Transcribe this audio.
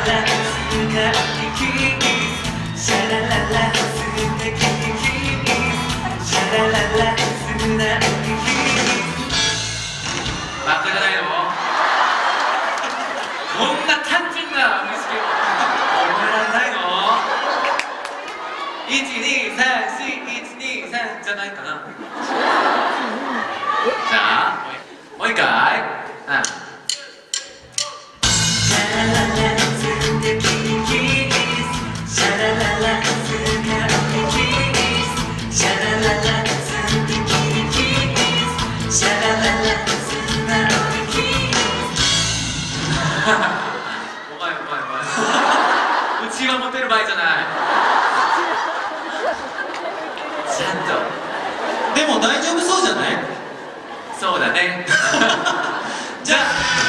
バカじゃないの？こんな単純な無意識を覚えられないの？ 1,2,3,4,1,2,3 じゃないかな。じゃあもう一回。お前うちはモテる場合じゃない。ちゃんと。 でも大丈夫そうじゃない？ そうだね。じゃあ